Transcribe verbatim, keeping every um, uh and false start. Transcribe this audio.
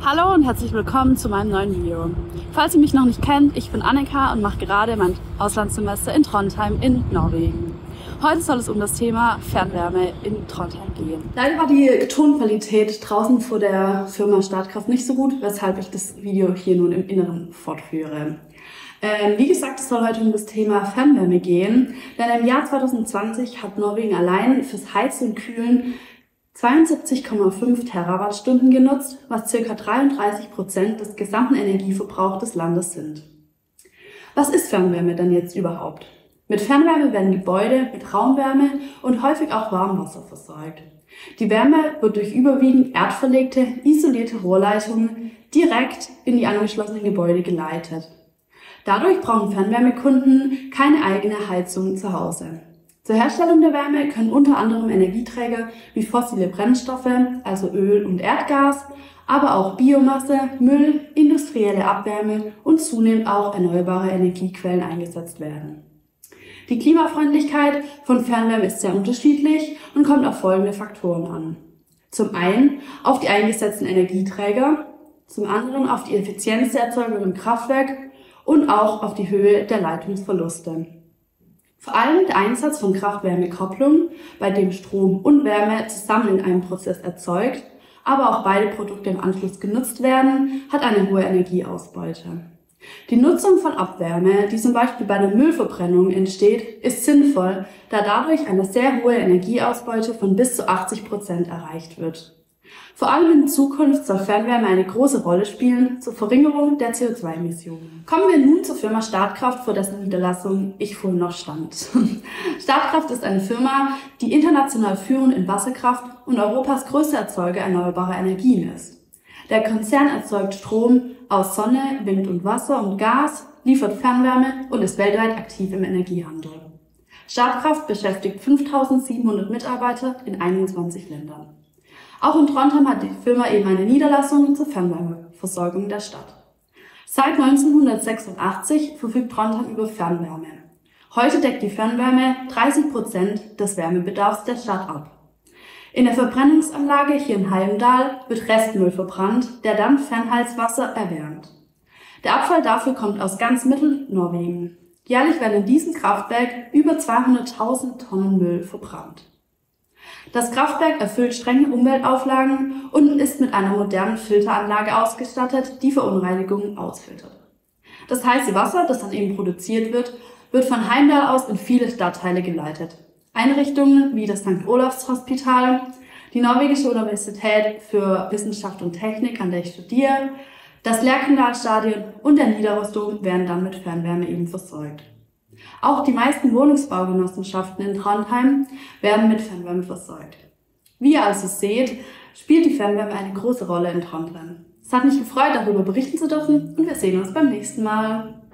Hallo und herzlich willkommen zu meinem neuen Video. Falls ihr mich noch nicht kennt, ich bin Annika und mache gerade mein Auslandssemester in Trondheim in Norwegen. Heute soll es um das Thema Fernwärme in Trondheim gehen. Leider war die Tonqualität draußen vor der Firma Statkraft nicht so gut, weshalb ich das Video hier nun im Inneren fortführe. Ähm, wie gesagt, es soll heute um das Thema Fernwärme gehen, denn im Jahr zwanzig zwanzig hat Norwegen allein fürs Heizen und Kühlen zweiundsiebzig Komma fünf Terawattstunden genutzt, was ca. dreiunddreißig Prozent des gesamten Energieverbrauchs des Landes sind. Was ist Fernwärme denn jetzt überhaupt? Mit Fernwärme werden Gebäude mit Raumwärme und häufig auch Warmwasser versorgt. Die Wärme wird durch überwiegend erdverlegte, isolierte Rohrleitungen direkt in die angeschlossenen Gebäude geleitet. Dadurch brauchen Fernwärmekunden keine eigene Heizung zu Hause. Zur Herstellung der Wärme können unter anderem Energieträger wie fossile Brennstoffe, also Öl und Erdgas, aber auch Biomasse, Müll, industrielle Abwärme und zunehmend auch erneuerbare Energiequellen eingesetzt werden. Die Klimafreundlichkeit von Fernwärme ist sehr unterschiedlich und kommt auf folgende Faktoren an. Zum einen auf die eingesetzten Energieträger, zum anderen auf die Effizienz der Erzeugung im Kraftwerk und auch auf die Höhe der Leitungsverluste. Vor allem der Einsatz von Kraft-Wärme-Kopplung, bei dem Strom und Wärme zusammen in einem Prozess erzeugt, aber auch beide Produkte im Anschluss genutzt werden, hat eine hohe Energieausbeute. Die Nutzung von Abwärme, die zum Beispiel bei der Müllverbrennung entsteht, ist sinnvoll, da dadurch eine sehr hohe Energieausbeute von bis zu achtzig Prozent erreicht wird. Vor allem in Zukunft soll Fernwärme eine große Rolle spielen zur Verringerung der C O zwei Emissionen. Kommen wir nun zur Firma Statkraft, vor dessen Niederlassung ich vorhin noch stand. Statkraft ist eine Firma, die international führend in Wasserkraft und Europas größter Erzeuger erneuerbarer Energien ist. Der Konzern erzeugt Strom aus Sonne, Wind und Wasser und Gas, liefert Fernwärme und ist weltweit aktiv im Energiehandel. Statkraft beschäftigt fünftausendsiebenhundert Mitarbeiter in einundzwanzig Ländern. Auch in Trondheim hat die Firma eben eine Niederlassung zur Fernwärmeversorgung der Stadt. Seit neunzehnhundertsechsundachtzig verfügt Trondheim über Fernwärme. Heute deckt die Fernwärme dreißig Prozent des Wärmebedarfs der Stadt ab. In der Verbrennungsanlage hier in Heimdal wird Restmüll verbrannt, der dann Fernheizwasser erwärmt. Der Abfall dafür kommt aus ganz Mittelnorwegen. Jährlich werden in diesem Kraftwerk über zweihunderttausend Tonnen Müll verbrannt. Das Kraftwerk erfüllt strenge Umweltauflagen und ist mit einer modernen Filteranlage ausgestattet, die Verunreinigungen ausfiltert. Das heiße Wasser, das dann eben produziert wird, wird von Heimdal aus in viele Stadtteile geleitet. Einrichtungen wie das Sankt Olavs Hospital, die Norwegische Universität für Wissenschaft und Technik, an der ich studiere, das Lerkendal-Stadion und der Nidarosdom werden dann mit Fernwärme eben versorgt. Auch die meisten Wohnungsbaugenossenschaften in Trondheim werden mit Fernwärme versorgt. Wie ihr also seht, spielt die Fernwärme eine große Rolle in Trondheim. Es hat mich gefreut, darüber berichten zu dürfen und wir sehen uns beim nächsten Mal.